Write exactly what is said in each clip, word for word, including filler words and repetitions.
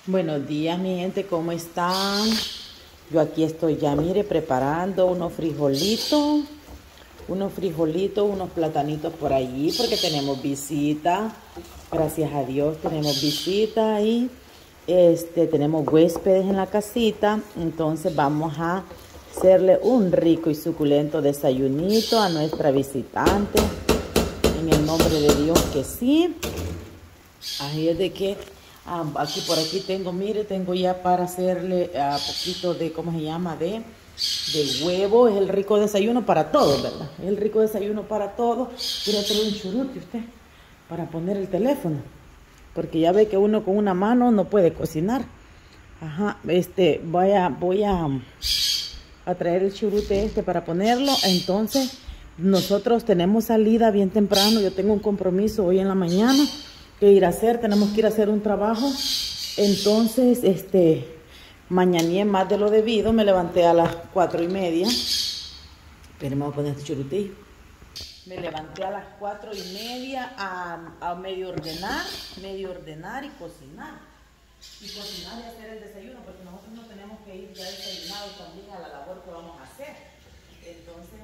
Buenos días, mi gente, ¿cómo están? Yo aquí estoy ya, mire, preparando unos frijolitos, unos frijolitos, unos platanitos por allí, porque tenemos visita. Gracias a Dios tenemos visita y este, tenemos huéspedes en la casita. Entonces vamos a hacerle un rico y suculento desayunito a nuestra visitante. En el nombre de Dios que sí. Así es de que ah, aquí por aquí tengo, mire, tengo ya para hacerle a uh, poquito de, ¿cómo se llama? De, de huevo. Es el rico desayuno para todos, ¿verdad? Es el rico desayuno para todos. Quiero traer un churute usted para poner el teléfono, porque ya ve que uno con una mano no puede cocinar. Ajá, este, voy a, voy a, a traer el churute este para ponerlo. Entonces, nosotros tenemos salida bien temprano. Yo tengo un compromiso hoy en la mañana que ir a hacer, tenemos que ir a hacer un trabajo. Entonces, este, mañané más de lo debido, me levanté a las cuatro y media. Espérenme, voy a poner este churutillo. Me levanté a las cuatro y media a, a medio ordenar, medio ordenar y cocinar. Y cocinar y hacer el desayuno, porque nosotros no tenemos que ir ya desayunados también a la labor que vamos a hacer. Entonces,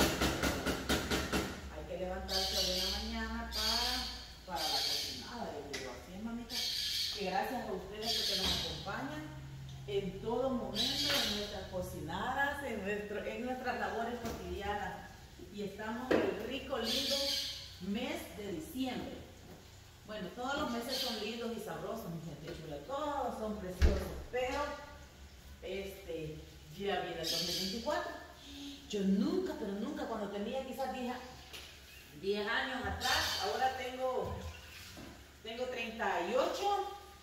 hay que levantarse hoy en la mañana para, para la cocinada. Le digo, así es, mamita, que gracias a ustedes porque nos acompañan en todo momento, en nuestras cocinadas, en, nuestro, en nuestras labores cotidianas. Y estamos en el rico, lindo mes de diciembre. Bueno, todos los meses son lindos y sabrosos, mi gente chula, todos son preciosos, pero este, ya viene el dos mil veinticuatro. Yo nunca, pero nunca, cuando tenía quizás diez años atrás, ahora tengo, tengo treinta y ocho,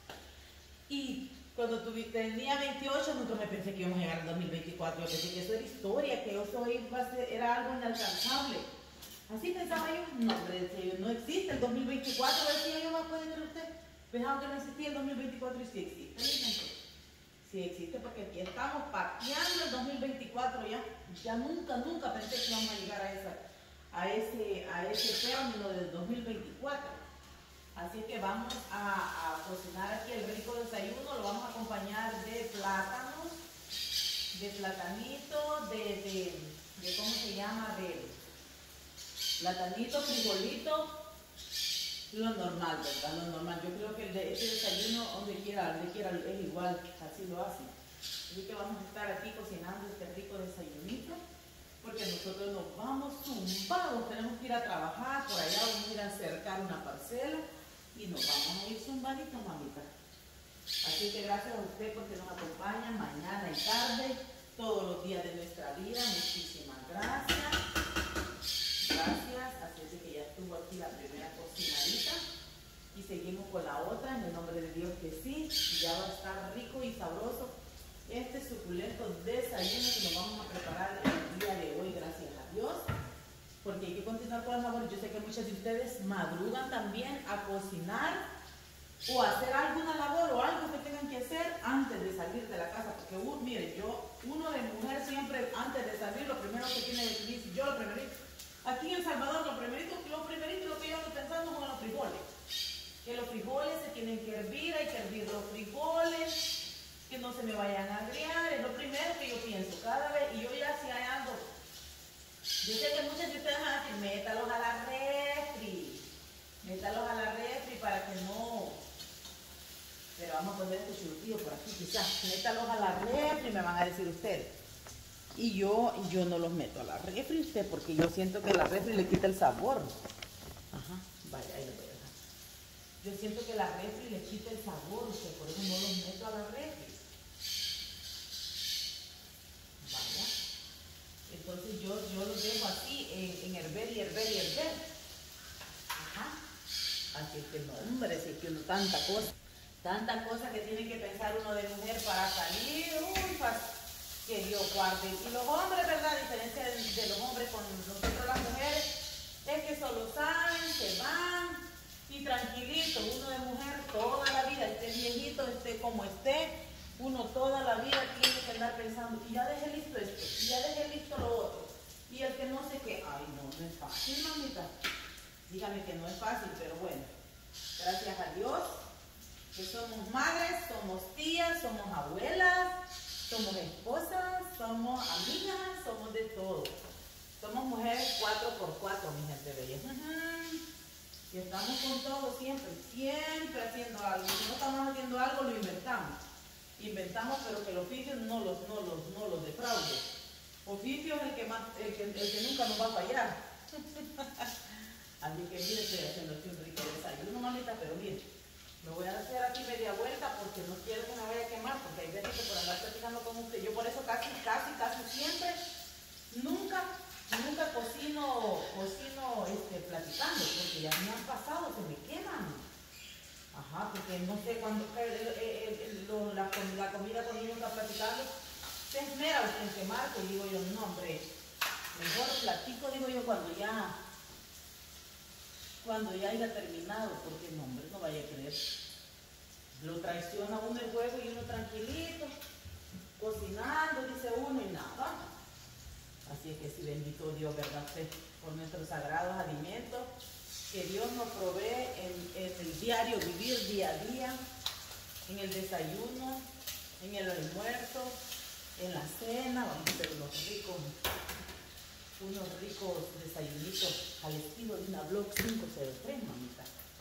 y cuando tuve, tenía veintiocho, nunca me pensé que íbamos a llegar al dos mil veinticuatro. Yo pensé que eso era historia, que eso iba a ser, era algo inalcanzable. Así pensaba yo. No, hombre, no existe el dos mil veinticuatro, decía yo, ¿me puede creer usted? Pensaba que no existía el dos mil veinticuatro y sí existe. Sí existe, porque aquí estamos pateando el dos mil veinticuatro ya. Ya nunca, nunca pensé que íbamos a llegar a, esa, a ese, a ese término del dos mil veinticuatro. Así que vamos a, a cocinar aquí el rico desayuno. Lo vamos a acompañar de plátanos, de platanito, de, de, de ¿cómo se llama? De platanito, frijolito, lo normal, ¿verdad? Lo normal. Yo creo que el de este desayuno, donde quiera, donde quiera, es igual, así lo hacen. Así que vamos a estar aquí cocinando este rico desayunito, porque nosotros nos vamos zumbados, tenemos que ir a trabajar, por allá vamos a ir a cercar una parcela y nos vamos a ir zumbaditos, mamita. Así que gracias a usted porque nos acompañan mañana y tarde, todos los días de nuestra vida. Muchísimas gracias. Gracias. Así es que ya estuvo aquí la primera cocinadita y seguimos con la otra en el nombre de Dios que sí. Ya va a estar rico y sabroso este suculento desayuno que nos vamos a preparar el día de hoy, gracias a Dios, porque hay que continuar con las labores. Yo sé que muchos de ustedes madrugan también a cocinar o hacer alguna labor o algo que tengan que hacer antes de salir de la casa, porque uh, miren, yo, uno de mujer siempre antes de salir, lo primero que tiene que decir, yo lo primerito, aquí en El Salvador, lo primerito, lo primerito lo que yo ando pensando son los frijoles, que los frijoles se tienen que hervir, hay que hervir los frijoles, que no se me vayan a agriar, es lo primero que yo pienso cada vez, y yo ya si ando, yo sé que muchos de ustedes van a decir, métalos a la refri, métalos a la refri para que no, pero vamos a poner este churutillo por aquí quizás, métalos a la refri, me van a decir ustedes, y yo, yo no los meto a la refri, usted, porque yo siento que la refri le quita el sabor, ajá, vaya, ahí lo voy a dejar, yo siento que la refri le quita el sabor, usted, por eso no los meto a la refri. Vaya. Entonces yo, yo los dejo así en, en herver y herver y herver. Ajá. Así es que no, hombre, si es que uno tanta cosa, tanta cosa que tiene que pensar uno de mujer para salir, uy, para que Dios guarde. Y los hombres, ¿verdad? A diferencia de, de los hombres con nosotros las mujeres, es que solo salen, se van y tranquilito. Uno de mujer toda la vida, esté viejito, esté como esté, uno toda la vida tiene que andar pensando, y ya dejé listo esto, y ya dejé listo lo otro, y el que no sé qué, ay no, no es fácil, mamita, dígame que no es fácil, pero bueno, gracias a Dios, que somos madres, somos tías, somos abuelas, somos esposas, somos amigas, somos de todo. Somos mujeres cuatro por cuatro, mi gente bella. Uh-huh. Y estamos con todo siempre, siempre haciendo algo. Si no estamos haciendo algo, lo inventamos. Inventamos, pero que el oficio no los, no los, no los defraude. Oficio es el que, más, el que, el que nunca nos va a fallar. Así que mire, estoy haciendo aquí un rico desayuno, mamita, pero mire, me voy a hacer aquí media vuelta porque no quiero que me vaya a quemar, porque hay veces que por andar platicando con usted, yo por eso casi, casi, casi siempre, nunca, nunca cocino, cocino este, platicando, porque ya me han pasado, se me queman. Ajá, porque no sé cuándo el, el, el, lo, la, la comida cuando uno está platicando, se esmera usted en quemar, y digo yo, no hombre, mejor platico, digo yo, cuando ya, cuando ya haya terminado, porque no hombre, no vaya a creer. Lo traiciona uno el juego y uno tranquilito, cocinando, dice uno y nada. Así es que sí, bendito Dios, ¿verdad? Usted, por nuestros sagrados alimentos, que Dios nos provee en, en el diario vivir día a día, en el desayuno, en el almuerzo, en la cena. Vamos a hacer unos ricos, unos ricos desayunitos al estilo de una Block cinco cero tres, mamita.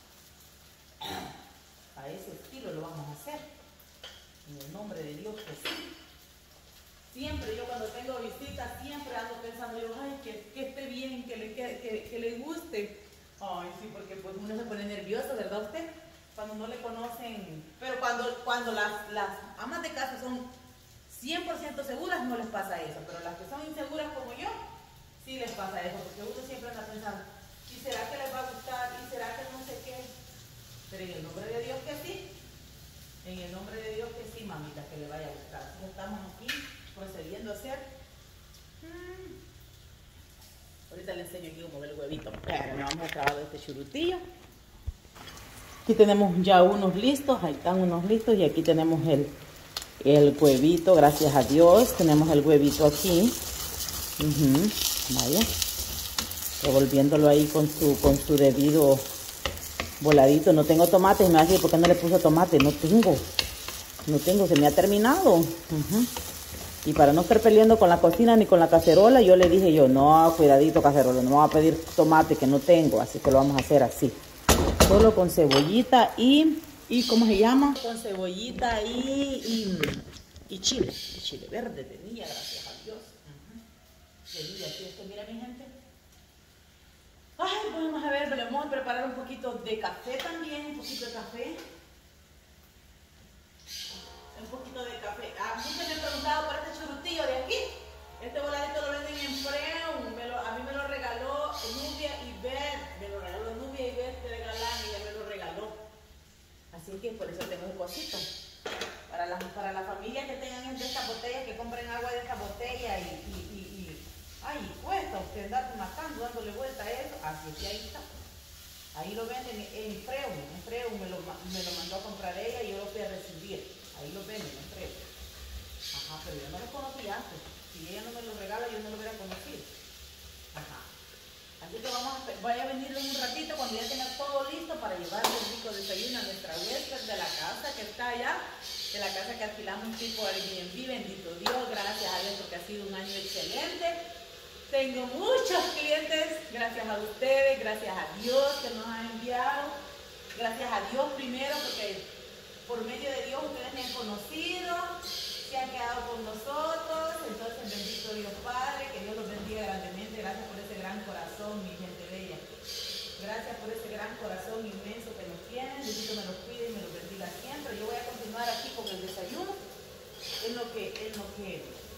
A ese estilo lo vamos a hacer. En el nombre de Dios que sí. Siempre yo cuando tengo visitas, siempre ando pensando yo, ay, que, que esté bien, que le, que, que, que le guste. Ay, sí, porque pues uno se pone nervioso, ¿verdad usted? Cuando no le conocen. Pero cuando, cuando las, las amas de casa son cien por ciento seguras, no les pasa eso. Pero las que son inseguras como yo, sí les pasa eso. Porque uno siempre anda pensando, ¿y será que les va a gustar? ¿Y será que no sé qué? Pero en el nombre de Dios que sí. En el nombre de Dios que sí, mamita, que le vaya a gustar. Entonces estamos aquí procediendo a hacer. Hmm. Ahorita le enseño aquí cómo ve el huevito. Pero no vamos a acabar de este churutillo. Aquí tenemos ya unos listos. Ahí están unos listos. Y aquí tenemos el, el huevito. Gracias a Dios. Tenemos el huevito aquí. Uh-huh. Vaya. Revolviéndolo ahí con su, con su debido voladito. No tengo tomate. Y me va a decir, ¿por qué no le puso tomate? No tengo. No tengo. Se me ha terminado. Uh-huh. Y para no estar peleando con la cocina ni con la cacerola, yo le dije yo, no, cuidadito cacerola, no me va a pedir tomate que no tengo, así que lo vamos a hacer así. Solo con cebollita y, y ¿cómo se llama? Con cebollita y, y, y chile, y chile verde tenía, gracias a Dios. Uh-huh. Tenía, así es que mira mi gente. Ay, pues vamos a ver, le vamos a preparar un poquito de café también, un poquito de café. Un poquito de café. A muchos me han preguntado por este churutillo de aquí. Este voladito lo venden en Freun. Me lo, a mí me lo regaló Nubia y Beth. Me lo regaló Nubia y Beth de Galán y ella me lo regaló. Así que por eso tengo un cosito. Para la, para la familia que tengan de estas botellas, que compren agua de esta botella y, y, y, y ay, cuesta usted andar matando, dándole vuelta a eso. Así que ahí está. Ahí lo venden en Freun. En Freun me lo, me lo mandó a comprar ella y yo lo fui a recibir. Ahí lo venden, en Freun. Ajá, pero yo no lo conocí antes. Si ella no me lo regala, yo no lo hubiera conocido. Ajá. Así que vamos a, vaya a venir en un ratito cuando ya tenga todo listo para llevarle un rico desayuno a nuestra huésped de la casa que está allá, de la casa que alquilamos tipo Airbnb. Bendito Dios, gracias a Dios porque ha sido un año excelente. Tengo muchos clientes, gracias a ustedes, gracias a Dios que nos ha enviado. Gracias a Dios primero porque por medio de Dios ustedes me han conocido, se han quedado con nosotros. Entonces bendito Dios Padre, que Dios los bendiga grandemente. Gracias por ese gran corazón, mi gente bella. Gracias por ese gran corazón inmenso que nos tienen. Dios me los cuide y me los bendiga siempre. Yo voy a continuar aquí con el desayuno, en lo que, en lo que,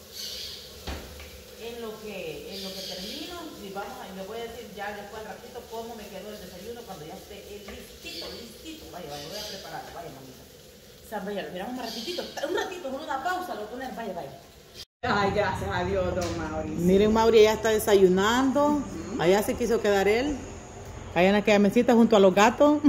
en lo que, en lo que termino. Y vamos a, y le voy a decir ya después al ratito cómo me quedó el desayuno cuando ya esté listito, listito. Vaya, vaya, voy a prepararlo, vaya mamita. O sea, vaya, lo miramos un ratitito, un ratito, con una pausa, lo poner, vaya, vaya. Ay, gracias a Dios, don Mauricio. Miren, Mauri ya está desayunando. Uh-huh. Allá se quiso quedar él. Allá en aquella mesita junto a los gatos.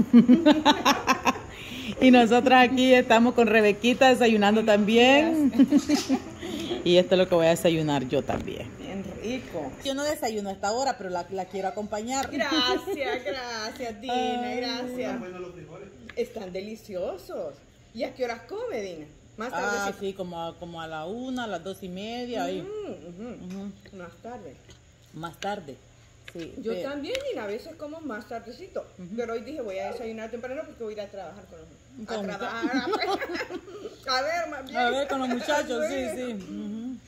Y nosotras aquí estamos con Rebequita desayunando también. Y esto es lo que voy a desayunar yo también. Bien rico. Yo no desayuno a esta hora, pero la, la quiero acompañar. Gracias, gracias, Dina, Ay, gracias. ¿Están buenos los frijoles? Están deliciosos. ¿Y a qué horas come, Dina? Más tarde. Ah, sí, como a, como a la una, a las dos y media. Ahí. Uh -huh. Uh -huh. Más tarde. Más tarde. Sí, yo pero... también, Dina, a veces como más tardecito. Uh -huh. Pero hoy dije, voy a desayunar temprano porque voy a ir a trabajar con los ¿Cómo? A trabajar. A ver, más bien. A ver, con los muchachos, sí, sí. Uh -huh.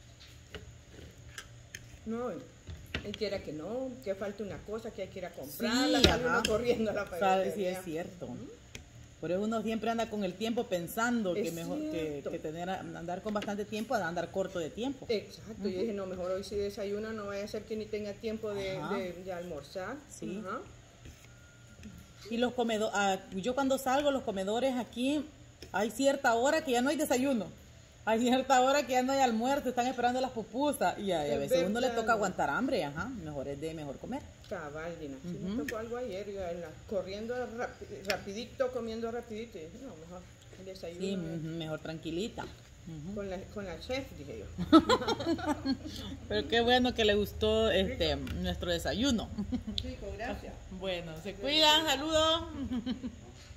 No, él quiera que no, que falta una cosa, que hay que ir a comprarla, sí, sale uno corriendo a la pared. Sí, es cierto. Uh -huh. Por eso uno siempre anda con el tiempo pensando es que mejor que, que tener andar con bastante tiempo a andar corto de tiempo. Exacto, uh -huh. Yo dije, no, mejor hoy si desayuno no vaya a ser que ni tenga tiempo de, de, de almorzar. Sí. Uh -huh. Y los comedores, uh, yo cuando salgo, los comedores aquí, hay cierta hora que ya no hay desayuno. Hay cierta hora que ya no hay almuerzo, están esperando las pupusas y a, y a veces a uno le toca aguantar hambre, ajá, mejor es de mejor comer. Cabal, Dina, sí, uh -huh. Me tocó algo ayer, la, corriendo rapi, rapidito, comiendo rapidito, y dije, no, mejor el desayuno. Sí, uh-huh, mejor tranquilita. Uh -huh. con, la, con la chef, dije yo. Pero qué bueno que le gustó este nuestro desayuno. Rico, gracias. Bueno, se cuidan, saludos.